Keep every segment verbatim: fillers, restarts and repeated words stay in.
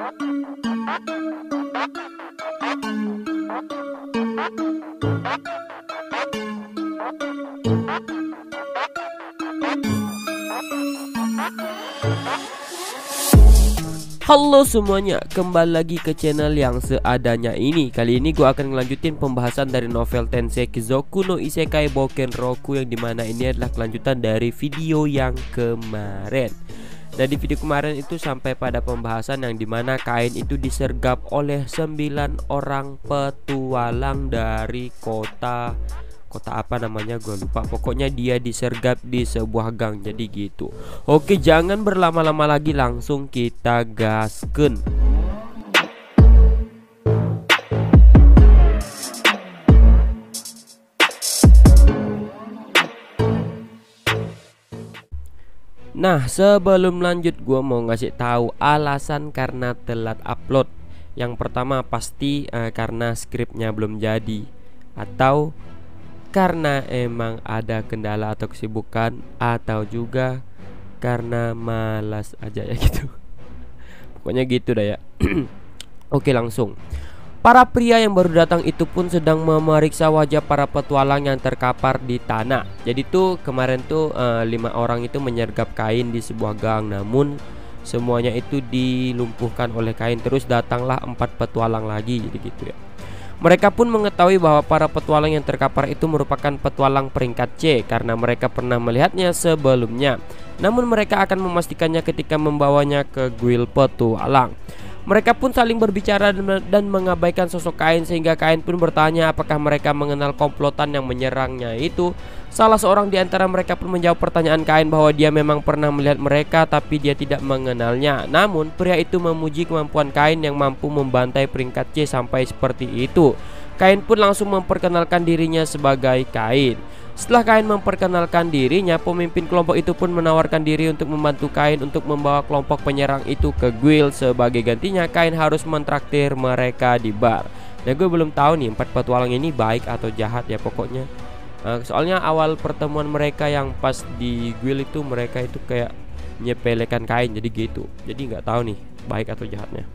Halo semuanya, kembali lagi ke channel yang seadanya ini. Kali ini gue akan ngelanjutin pembahasan dari novel Tensei Kizoku no Isekai Bouken Roku, yang dimana ini adalah kelanjutan dari video yang kemarin. Nah, di video kemarin itu sampai pada pembahasan yang dimana Kain itu disergap oleh sembilan orang petualang dari kota Kota apa namanya gue lupa. Pokoknya dia disergap di sebuah gang. Jadi gitu. Oke, jangan berlama-lama lagi, langsung kita gasken. Nah, sebelum lanjut gue mau ngasih tahu alasan karena telat upload. Yang pertama pasti eh, karena skripnya belum jadi, atau karena emang ada kendala atau kesibukan, atau juga karena malas aja ya gitu. Pokoknya gitu dah ya. Oke, langsung. Para pria yang baru datang itu pun sedang memeriksa wajah para petualang yang terkapar di tanah. Jadi tuh kemarin tuh uh, lima orang itu menyergap Kain di sebuah gang, namun semuanya itu dilumpuhkan oleh Kain. Terus datanglah empat petualang lagi, jadi gitu ya. Mereka pun mengetahui bahwa para petualang yang terkapar itu merupakan petualang peringkat C karena mereka pernah melihatnya sebelumnya. Namun mereka akan memastikannya ketika membawanya ke guild petualang. Mereka pun saling berbicara dan mengabaikan sosok Kain, sehingga Kain pun bertanya apakah mereka mengenal komplotan yang menyerangnya itu. Salah seorang di antara mereka pun menjawab pertanyaan Kain bahwa dia memang pernah melihat mereka tapi dia tidak mengenalnya. Namun pria itu memuji kemampuan Kain yang mampu membantai peringkat C sampai seperti itu. Kain pun langsung memperkenalkan dirinya sebagai Kain. Setelah Kain memperkenalkan dirinya, pemimpin kelompok itu pun menawarkan diri untuk membantu Kain untuk membawa kelompok penyerang itu ke guild. Sebagai gantinya Kain harus mentraktir mereka di bar. Nah, gue belum tahu nih empat petualang ini baik atau jahat ya pokoknya. uh, Soalnya awal pertemuan mereka yang pas di guild itu, mereka itu kayak nyepelekan Kain, jadi gitu. Jadi nggak tahu nih baik atau jahatnya.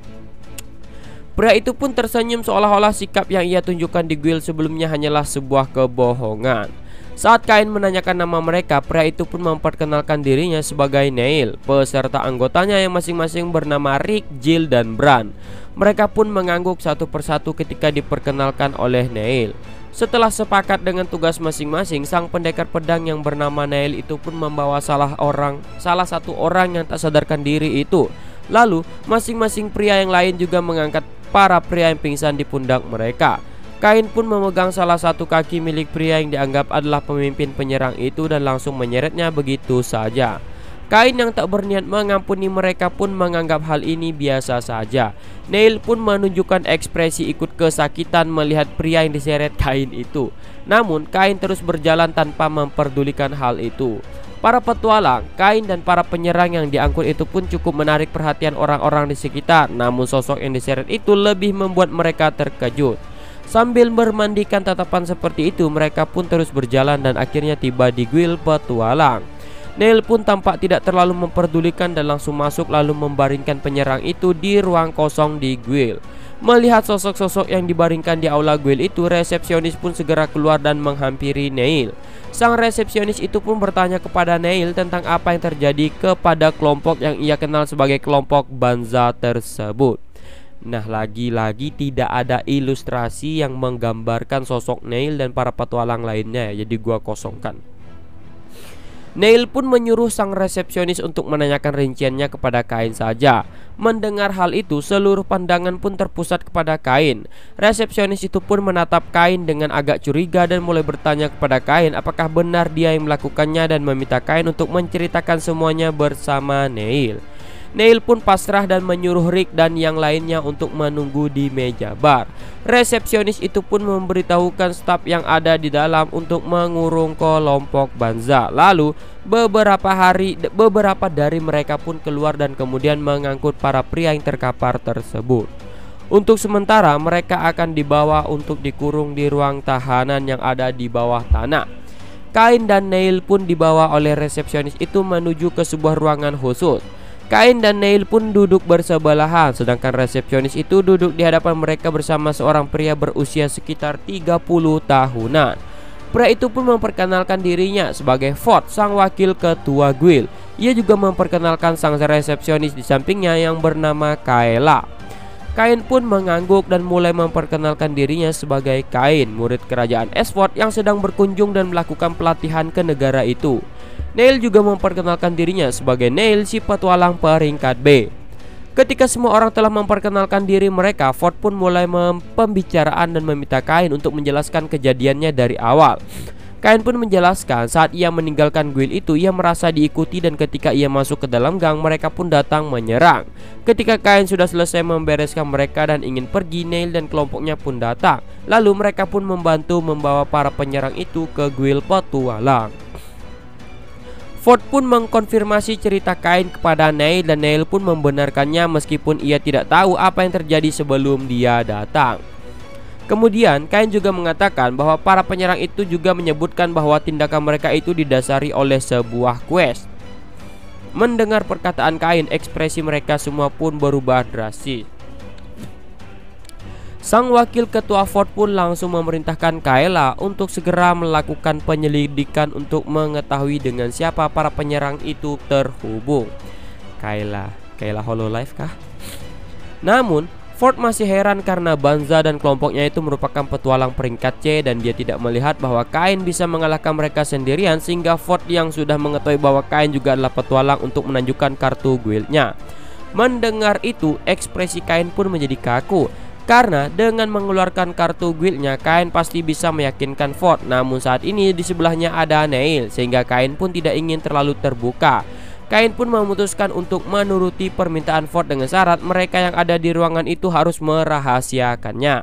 Pria itu pun tersenyum seolah-olah sikap yang ia tunjukkan di guild sebelumnya hanyalah sebuah kebohongan. Saat Kain menanyakan nama mereka, pria itu pun memperkenalkan dirinya sebagai Neil. Peserta anggotanya yang masing-masing bernama Rick, Jill, dan Bran. Mereka pun mengangguk satu persatu ketika diperkenalkan oleh Neil. Setelah sepakat dengan tugas masing-masing, sang pendekar pedang yang bernama Neil itu pun membawa salah orang, salah satu orang yang tak sadarkan diri itu. Lalu, masing-masing pria yang lain juga mengangkat para pria yang pingsan di pundak mereka. Kain pun memegang salah satu kaki milik pria yang dianggap adalah pemimpin penyerang itu dan langsung menyeretnya begitu saja. Kain yang tak berniat mengampuni mereka pun menganggap hal ini biasa saja. Neil pun menunjukkan ekspresi ikut kesakitan melihat pria yang diseret Kain itu. Namun Kain terus berjalan tanpa memperdulikan hal itu. Para petualang, Kain, dan para penyerang yang diangkut itu pun cukup menarik perhatian orang-orang di sekitar. Namun sosok yang diseret itu lebih membuat mereka terkejut. Sambil bermandikan tatapan seperti itu, mereka pun terus berjalan dan akhirnya tiba di guild petualang. Neil pun tampak tidak terlalu memperdulikan dan langsung masuk lalu membaringkan penyerang itu di ruang kosong di guild. Melihat sosok-sosok yang dibaringkan di aula guild itu, resepsionis pun segera keluar dan menghampiri Neil. Sang resepsionis itu pun bertanya kepada Neil tentang apa yang terjadi kepada kelompok yang ia kenal sebagai kelompok Banza tersebut. Nah, lagi-lagi tidak ada ilustrasi yang menggambarkan sosok Neil dan para petualang lainnya ya, jadi gua kosongkan. Neil pun menyuruh sang resepsionis untuk menanyakan rinciannya kepada Kain saja. Mendengar hal itu, seluruh pandangan pun terpusat kepada Kain. Resepsionis itu pun menatap Kain dengan agak curiga dan mulai bertanya kepada Kain apakah benar dia yang melakukannya dan meminta Kain untuk menceritakan semuanya bersama Neil. Neil pun pasrah dan menyuruh Rick dan yang lainnya untuk menunggu di meja bar. Resepsionis itu pun memberitahukan staf yang ada di dalam untuk mengurung kelompok Banza. Lalu beberapa hari beberapa dari mereka pun keluar dan kemudian mengangkut para pria yang terkapar tersebut. Untuk sementara mereka akan dibawa untuk dikurung di ruang tahanan yang ada di bawah tanah. Kain dan Neil pun dibawa oleh resepsionis itu menuju ke sebuah ruangan khusus. Kain dan Neil pun duduk bersebelahan, sedangkan resepsionis itu duduk di hadapan mereka bersama seorang pria berusia sekitar tiga puluh tahunan. Pria itu pun memperkenalkan dirinya sebagai Ford, sang wakil ketua guild. Ia juga memperkenalkan sang resepsionis di sampingnya yang bernama Kayla. Kain pun mengangguk dan mulai memperkenalkan dirinya sebagai Kain, murid kerajaan Esford yang sedang berkunjung dan melakukan pelatihan ke negara itu. Neil juga memperkenalkan dirinya sebagai Neil, si petualang peringkat B. Ketika semua orang telah memperkenalkan diri mereka, Ford pun mulai pembicaraan dan meminta Kain untuk menjelaskan kejadiannya dari awal. Kain pun menjelaskan saat ia meninggalkan guild itu ia merasa diikuti, dan ketika ia masuk ke dalam gang mereka pun datang menyerang. Ketika Kain sudah selesai membereskan mereka dan ingin pergi, Neil dan kelompoknya pun datang. Lalu mereka pun membantu membawa para penyerang itu ke guild petualang. Ford pun mengkonfirmasi cerita Kain kepada Neil dan Neil pun membenarkannya meskipun ia tidak tahu apa yang terjadi sebelum dia datang. Kemudian Kain juga mengatakan bahwa para penyerang itu juga menyebutkan bahwa tindakan mereka itu didasari oleh sebuah quest. Mendengar perkataan Kain, ekspresi mereka semua pun berubah drastis. Sang wakil ketua Ford pun langsung memerintahkan Kayla untuk segera melakukan penyelidikan untuk mengetahui dengan siapa para penyerang itu terhubung. Kayla, Kayla Hololive kah? Namun Ford masih heran karena Banza dan kelompoknya itu merupakan petualang peringkat C dan dia tidak melihat bahwa Kain bisa mengalahkan mereka sendirian, sehingga Ford yang sudah mengetahui bahwa Kain juga adalah petualang untuk menunjukkan kartu guildnya. Mendengar itu, ekspresi Kain pun menjadi kaku. Karena dengan mengeluarkan kartu guildnya, Kain pasti bisa meyakinkan Ford. Namun saat ini di sebelahnya ada Neil, sehingga Kain pun tidak ingin terlalu terbuka. Kain pun memutuskan untuk menuruti permintaan Ford dengan syarat mereka yang ada di ruangan itu harus merahasiakannya.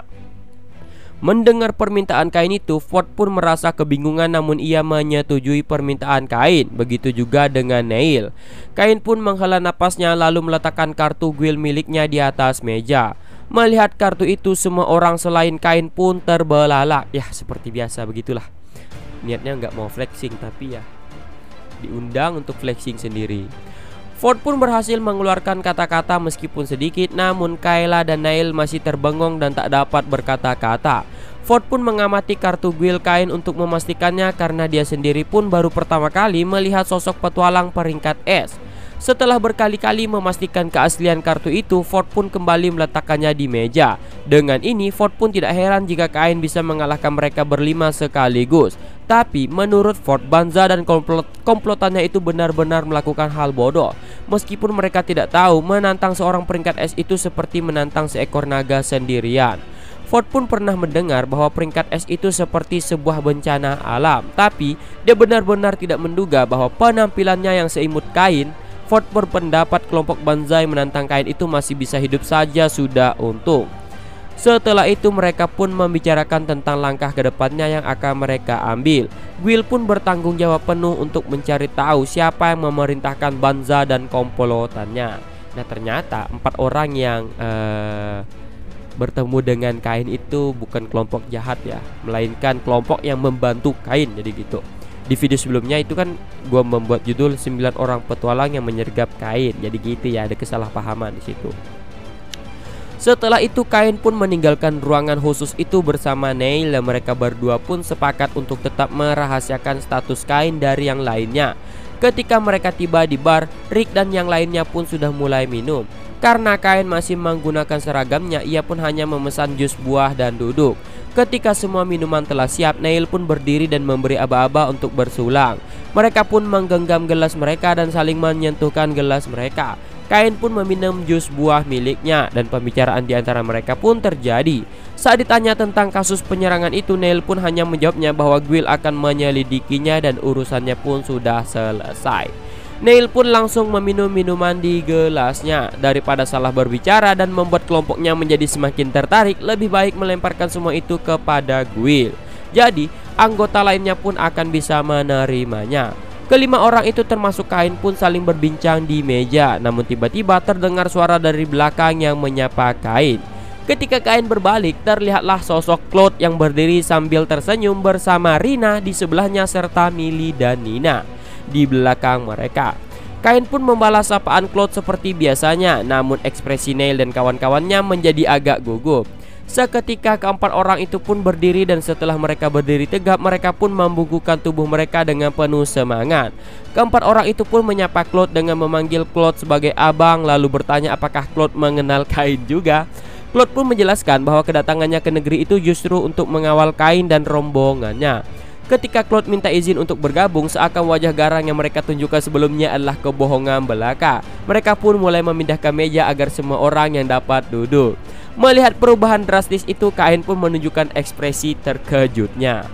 Mendengar permintaan Kain itu, Ford pun merasa kebingungan, namun ia menyetujui permintaan Kain. Begitu juga dengan Neil. Kain pun menghela napasnya lalu meletakkan kartu guild miliknya di atas meja. Melihat kartu itu, semua orang selain Kain pun terbelalak. Ya seperti biasa begitulah. Niatnya nggak mau flexing, tapi ya diundang untuk flexing sendiri. Ford pun berhasil mengeluarkan kata-kata meskipun sedikit, namun Kayla dan Neil masih terbengong dan tak dapat berkata-kata. Ford pun mengamati kartu guild Kain untuk memastikannya karena dia sendiri pun baru pertama kali melihat sosok petualang peringkat S. Setelah berkali-kali memastikan keaslian kartu itu, Ford pun kembali meletakkannya di meja. Dengan ini, Ford pun tidak heran jika Kain bisa mengalahkan mereka berlima sekaligus. Tapi menurut Ford, Banza dan komplot komplotannya itu benar-benar melakukan hal bodoh. Meskipun mereka tidak tahu, menantang seorang peringkat S itu seperti menantang seekor naga sendirian. Ford pun pernah mendengar bahwa peringkat S itu seperti sebuah bencana alam. Tapi dia benar-benar tidak menduga bahwa penampilannya yang seimut Kain. Ford berpendapat kelompok Banzai menantang Kain itu masih bisa hidup saja sudah untung. Setelah itu mereka pun membicarakan tentang langkah kedepannya yang akan mereka ambil. Guild pun bertanggung jawab penuh untuk mencari tahu siapa yang memerintahkan Banza dan komplotannya. Nah ternyata empat orang yang uh, bertemu dengan Kain itu bukan kelompok jahat ya, melainkan kelompok yang membantu Kain. Jadi gitu. Di video sebelumnya itu kan gue membuat judul sembilan orang petualang yang menyergap Kain. Jadi gitu ya, ada kesalahpahaman di situ. Setelah itu Kain pun meninggalkan ruangan khusus itu bersama Neil dan mereka berdua pun sepakat untuk tetap merahasiakan status Kain dari yang lainnya. Ketika mereka tiba di bar, Rick dan yang lainnya pun sudah mulai minum. Karena Kain masih menggunakan seragamnya, ia pun hanya memesan jus buah dan duduk. Ketika semua minuman telah siap, Neil pun berdiri dan memberi aba-aba untuk bersulang. Mereka pun menggenggam gelas mereka dan saling menyentuhkan gelas mereka. Kain pun meminum jus buah miliknya dan pembicaraan di antara mereka pun terjadi. Saat ditanya tentang kasus penyerangan itu, Neil pun hanya menjawabnya bahwa guild akan menyelidikinya dan urusannya pun sudah selesai. Neil pun langsung meminum minuman di gelasnya. Daripada salah berbicara dan membuat kelompoknya menjadi semakin tertarik, lebih baik melemparkan semua itu kepada guild. Jadi anggota lainnya pun akan bisa menerimanya. Kelima orang itu termasuk Kain pun saling berbincang di meja. Namun tiba-tiba terdengar suara dari belakang yang menyapa Kain. Ketika Kain berbalik, terlihatlah sosok Claude yang berdiri sambil tersenyum bersama Rina di sebelahnya serta Millie dan Nina di belakang mereka. Kain pun membalas sapaan Claude seperti biasanya, namun ekspresi Neil dan kawan-kawannya menjadi agak gugup. Seketika keempat orang itu pun berdiri, dan setelah mereka berdiri tegap, mereka pun membungkukkan tubuh mereka dengan penuh semangat. Keempat orang itu pun menyapa Claude dengan memanggil Claude sebagai abang, lalu bertanya apakah Claude mengenal Kain juga. Claude pun menjelaskan bahwa kedatangannya ke negeri itu justru untuk mengawal Kain dan rombongannya. Ketika Claude minta izin untuk bergabung, seakan wajah garang yang mereka tunjukkan sebelumnya adalah kebohongan belaka. Mereka pun mulai memindahkan meja agar semua orang yang dapat duduk. Melihat perubahan drastis itu, Kain pun menunjukkan ekspresi terkejutnya.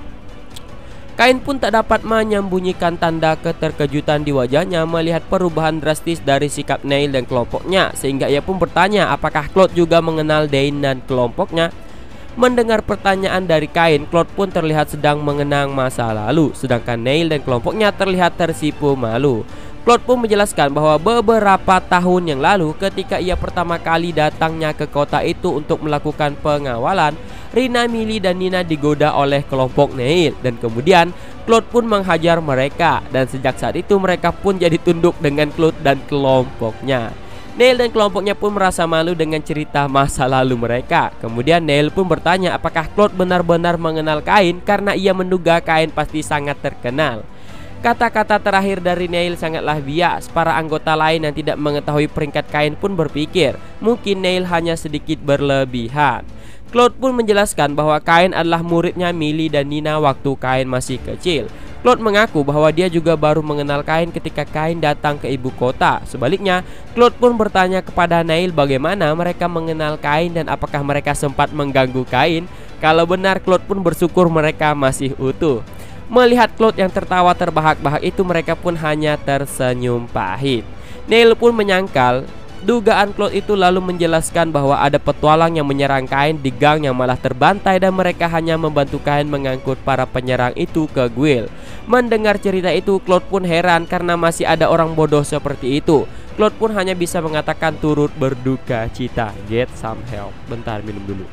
Kain pun tak dapat menyembunyikan tanda keterkejutan di wajahnya melihat perubahan drastis dari sikap Neil dan kelompoknya, sehingga ia pun bertanya apakah Claude juga mengenal Dane dan kelompoknya. Mendengar pertanyaan dari Kain, Claude pun terlihat sedang mengenang masa lalu, sedangkan Neil dan kelompoknya terlihat tersipu malu. Claude pun menjelaskan bahwa beberapa tahun yang lalu ketika ia pertama kali datangnya ke kota itu untuk melakukan pengawalan, Rina, Millie, dan Nina digoda oleh kelompok Neil, dan kemudian Claude pun menghajar mereka, dan sejak saat itu mereka pun jadi tunduk dengan Claude dan kelompoknya. Neil dan kelompoknya pun merasa malu dengan cerita masa lalu mereka. Kemudian Neil pun bertanya apakah Claude benar-benar mengenal Kain, karena ia menduga Kain pasti sangat terkenal. Kata-kata terakhir dari Neil sangatlah bias. Para anggota lain yang tidak mengetahui peringkat Kain pun berpikir mungkin Neil hanya sedikit berlebihan. Claude pun menjelaskan bahwa Kain adalah muridnya Millie dan Nina waktu Kain masih kecil. Claude mengaku bahwa dia juga baru mengenal Kain ketika Kain datang ke ibu kota. Sebaliknya, Claude pun bertanya kepada Neil bagaimana mereka mengenal Kain dan apakah mereka sempat mengganggu Kain. Kalau benar, Claude pun bersyukur mereka masih utuh. Melihat Claude yang tertawa terbahak-bahak itu, mereka pun hanya tersenyum pahit. Neil pun menyangkal dugaan Claude itu, lalu menjelaskan bahwa ada petualang yang menyerang Kain di gang yang malah terbantai, dan mereka hanya membantu Kain mengangkut para penyerang itu ke kuil. Mendengar cerita itu, Claude pun heran karena masih ada orang bodoh seperti itu. Claude pun hanya bisa mengatakan turut berduka cita. Get some help. Bentar, minum dulu.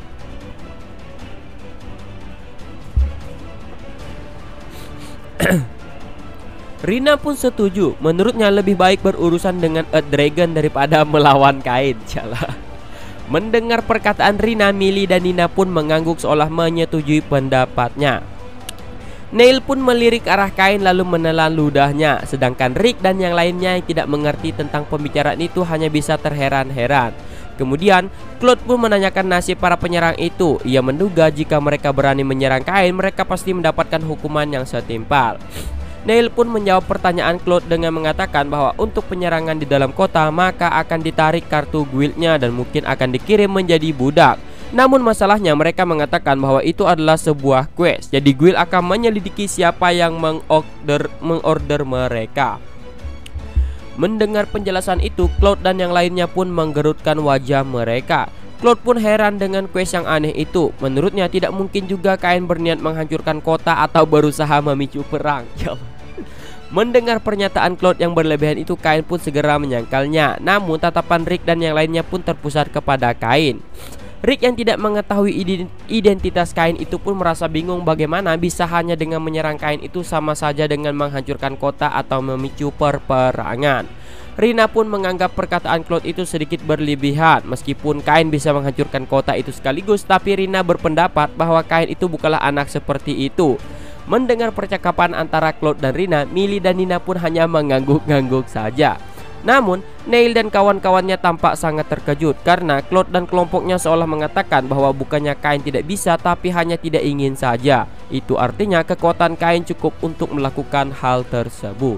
Rina pun setuju. Menurutnya lebih baik berurusan dengan Earth Dragon daripada melawan Kain. Jalah. Mendengar perkataan Rina, Millie dan Nina pun mengangguk seolah menyetujui pendapatnya. Neil pun melirik arah Kain lalu menelan ludahnya, sedangkan Rick dan yang lainnya yang tidak mengerti tentang pembicaraan itu hanya bisa terheran-heran. Kemudian Claude pun menanyakan nasib para penyerang itu. Ia menduga jika mereka berani menyerang Kain, mereka pasti mendapatkan hukuman yang setimpal. Neil pun menjawab pertanyaan Claude dengan mengatakan bahwa untuk penyerangan di dalam kota maka akan ditarik kartu guildnya dan mungkin akan dikirim menjadi budak. Namun masalahnya mereka mengatakan bahwa itu adalah sebuah quest, jadi guild akan menyelidiki siapa yang mengorder mengorder mereka. Mendengar penjelasan itu, Claude dan yang lainnya pun menggerutkan wajah mereka. Claude pun heran dengan quest yang aneh itu. Menurutnya tidak mungkin juga Kain berniat menghancurkan kota atau berusaha memicu perang. Mendengar pernyataan Claude yang berlebihan itu, Kain pun segera menyangkalnya. Namun tatapan Rick dan yang lainnya pun terpusat kepada Kain. Rick yang tidak mengetahui identitas Kain itu pun merasa bingung bagaimana bisa hanya dengan menyerang Kain itu sama saja dengan menghancurkan kota atau memicu perperangan. Rina pun menganggap perkataan Claude itu sedikit berlebihan. Meskipun Kain bisa menghancurkan kota itu sekaligus, tapi Rina berpendapat bahwa Kain itu bukanlah anak seperti itu. Mendengar percakapan antara Claude dan Rina, Millie dan Nina pun hanya mengangguk-ngangguk saja. Namun Neil dan kawan-kawannya tampak sangat terkejut karena Claude dan kelompoknya seolah mengatakan bahwa bukannya Kain tidak bisa, tapi hanya tidak ingin saja. Itu artinya kekuatan Kain cukup untuk melakukan hal tersebut.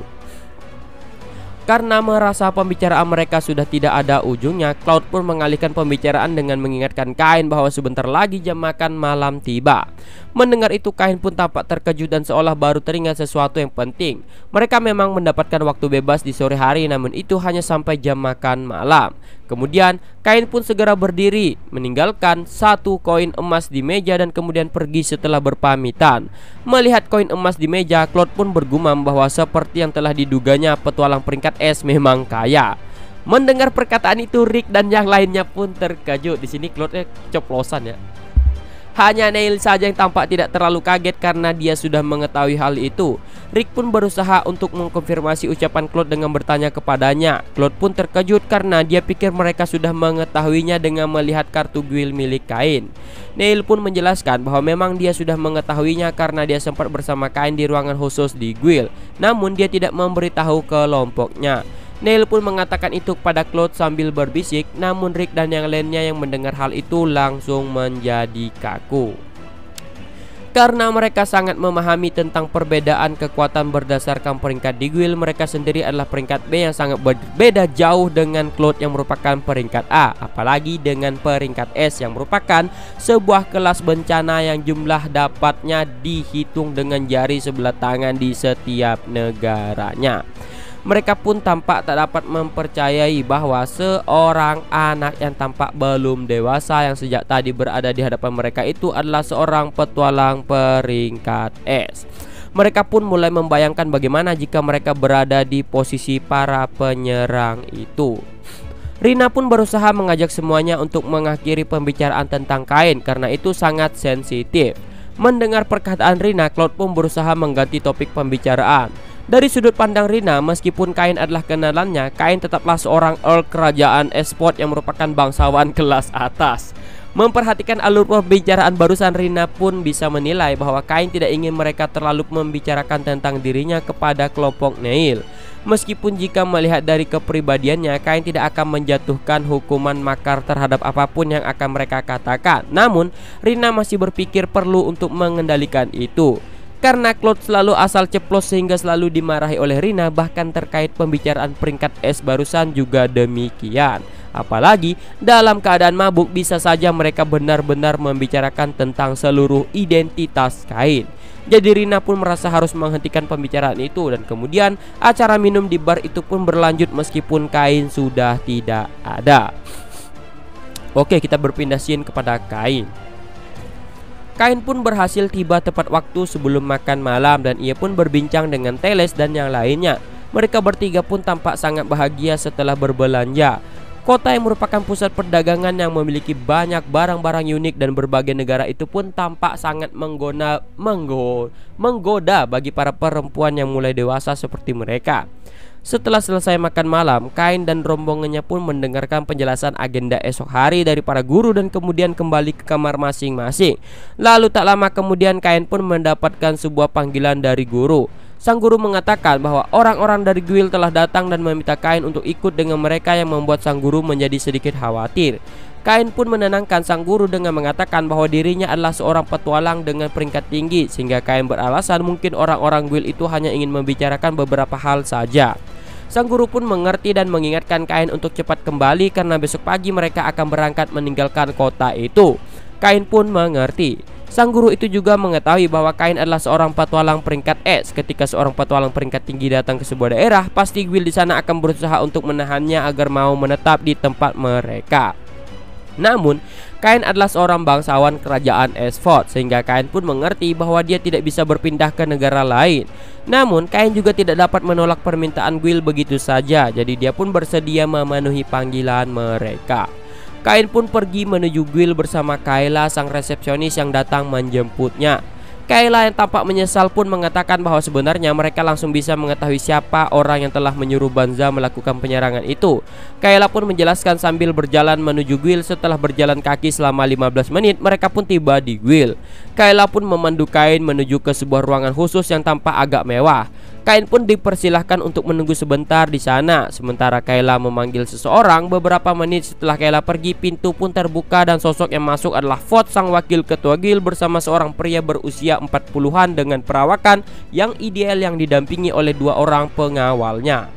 Karena merasa pembicaraan mereka sudah tidak ada ujungnya, Claude pun mengalihkan pembicaraan dengan mengingatkan Kain bahwa sebentar lagi jam makan malam tiba. Mendengar itu, Kain pun tampak terkejut dan seolah baru teringat sesuatu yang penting. Mereka memang mendapatkan waktu bebas di sore hari, namun itu hanya sampai jam makan malam. Kemudian Kain pun segera berdiri, meninggalkan satu koin emas di meja dan kemudian pergi setelah berpamitan. Melihat koin emas di meja, Claude pun bergumam bahwa seperti yang telah diduganya, petualang peringkat es memang kaya. Mendengar perkataan itu, Rick dan yang lainnya pun terkejut. Di sini Claude ceplosan ya. Hanya Neil saja yang tampak tidak terlalu kaget karena dia sudah mengetahui hal itu. Rick pun berusaha untuk mengkonfirmasi ucapan Claude dengan bertanya kepadanya. Claude pun terkejut karena dia pikir mereka sudah mengetahuinya dengan melihat kartu guild milik Kain. Neil pun menjelaskan bahwa memang dia sudah mengetahuinya karena dia sempat bersama Kain di ruangan khusus di guild, namun dia tidak memberitahu kelompoknya. Neil pun mengatakan itu kepada Claude sambil berbisik, namun Rick dan yang lainnya yang mendengar hal itu langsung menjadi kaku. Karena mereka sangat memahami tentang perbedaan kekuatan berdasarkan peringkat di guild, mereka sendiri adalah peringkat B yang sangat berbeda jauh dengan Claude yang merupakan peringkat A, apalagi dengan peringkat S yang merupakan sebuah kelas bencana yang jumlah dapatnya dihitung dengan jari sebelah tangan di setiap negaranya. Mereka pun tampak tak dapat mempercayai bahwa seorang anak yang tampak belum dewasa yang sejak tadi berada di hadapan mereka itu adalah seorang petualang peringkat S. Mereka pun mulai membayangkan bagaimana jika mereka berada di posisi para penyerang itu. Rina pun berusaha mengajak semuanya untuk mengakhiri pembicaraan tentang Kain karena itu sangat sensitif. Mendengar perkataan Rina, Claude pun berusaha mengganti topik pembicaraan. Dari sudut pandang Rina, meskipun Kain adalah kenalannya, Kain tetaplah seorang Earl kerajaan Esport yang merupakan bangsawan kelas atas. Memperhatikan alur pembicaraan barusan, Rina pun bisa menilai bahwa Kain tidak ingin mereka terlalu membicarakan tentang dirinya kepada kelompok Neil. Meskipun jika melihat dari kepribadiannya, Kain tidak akan menjatuhkan hukuman makar terhadap apapun yang akan mereka katakan. Namun, Rina masih berpikir perlu untuk mengendalikan itu. Karena Claude selalu asal ceplos sehingga selalu dimarahi oleh Rina, bahkan terkait pembicaraan peringkat S barusan juga demikian. Apalagi dalam keadaan mabuk bisa saja mereka benar-benar membicarakan tentang seluruh identitas Kain. Jadi Rina pun merasa harus menghentikan pembicaraan itu, dan kemudian acara minum di bar itu pun berlanjut meskipun Kain sudah tidak ada. Oke, kita berpindah scene kepada Kain. Kain pun berhasil tiba tepat waktu sebelum makan malam dan ia pun berbincang dengan Teles dan yang lainnya. Mereka bertiga pun tampak sangat bahagia setelah berbelanja. Kota yang merupakan pusat perdagangan yang memiliki banyak barang-barang unik dan berbagai negara itu pun tampak sangat menggoda, menggo, menggoda bagi para perempuan yang mulai dewasa seperti mereka. Setelah selesai makan malam, Kain dan rombongannya pun mendengarkan penjelasan agenda esok hari dari para guru dan kemudian kembali ke kamar masing-masing. Lalu tak lama kemudian Kain pun mendapatkan sebuah panggilan dari guru. Sang guru mengatakan bahwa orang-orang dari guild telah datang dan meminta Kain untuk ikut dengan mereka, yang membuat sang guru menjadi sedikit khawatir. Kain pun menenangkan sang guru dengan mengatakan bahwa dirinya adalah seorang petualang dengan peringkat tinggi, sehingga Kain beralasan mungkin orang-orang guild itu hanya ingin membicarakan beberapa hal saja. Sang guru pun mengerti dan mengingatkan Kain untuk cepat kembali karena besok pagi mereka akan berangkat meninggalkan kota itu. Kain pun mengerti. Sang guru itu juga mengetahui bahwa Kain adalah seorang petualang peringkat S. Ketika seorang petualang peringkat tinggi datang ke sebuah daerah, pasti guild di sana akan berusaha untuk menahannya agar mau menetap di tempat mereka. Namun, Kain adalah seorang bangsawan kerajaan Esford, sehingga Kain pun mengerti bahwa dia tidak bisa berpindah ke negara lain. Namun, Kain juga tidak dapat menolak permintaan guild begitu saja, jadi dia pun bersedia memenuhi panggilan mereka. Kain pun pergi menuju guild bersama Kayla, sang resepsionis yang datang menjemputnya. Kayla yang tampak menyesal pun mengatakan bahwa sebenarnya mereka langsung bisa mengetahui siapa orang yang telah menyuruh Banza melakukan penyerangan itu. Kayla pun menjelaskan sambil berjalan menuju guild. Setelah berjalan kaki selama lima belas menit, mereka pun tiba di guild. Kayla pun memandu Kain menuju ke sebuah ruangan khusus yang tampak agak mewah. Kain pun dipersilahkan untuk menunggu sebentar di sana. Sementara Kayla memanggil seseorang, beberapa menit setelah Kayla pergi, pintu pun terbuka dan sosok yang masuk adalah Ford, sang wakil ketua guild, bersama seorang pria berusia empat puluhan dengan perawakan yang ideal yang didampingi oleh dua orang pengawalnya.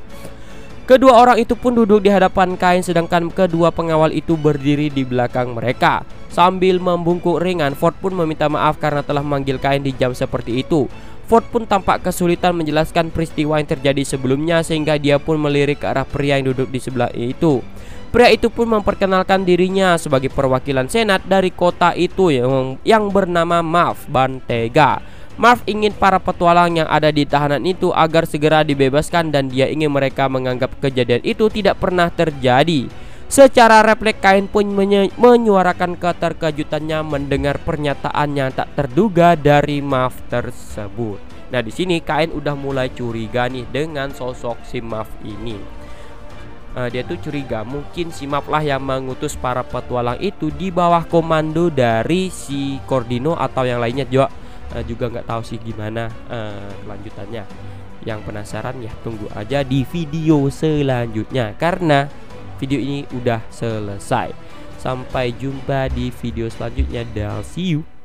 Kedua orang itu pun duduk di hadapan Kain, sedangkan kedua pengawal itu berdiri di belakang mereka. Sambil membungkuk ringan, Ford pun meminta maaf karena telah memanggil Kain di jam seperti itu. Ford pun tampak kesulitan menjelaskan peristiwa yang terjadi sebelumnya, sehingga dia pun melirik ke arah pria yang duduk di sebelah itu. Pria itu pun memperkenalkan dirinya sebagai perwakilan senat dari kota itu yang, yang bernama Marv Bantega. Marv ingin para petualang yang ada di tahanan itu agar segera dibebaskan, dan dia ingin mereka menganggap kejadian itu tidak pernah terjadi. Secara refleks Kain pun menyuarakan keterkejutannya mendengar pernyataan yang tak terduga dari Maf tersebut. Nah, di sini Kain udah mulai curiga nih dengan sosok si Maf ini. Uh, dia tuh curiga mungkin si Maf lah yang mengutus para petualang itu di bawah komando dari si Cordino atau yang lainnya juga uh, juga nggak tahu sih gimana uh, kelanjutannya. Yang penasaran ya tunggu aja di video selanjutnya karena video ini udah selesai. Sampai jumpa di video selanjutnya dan see you.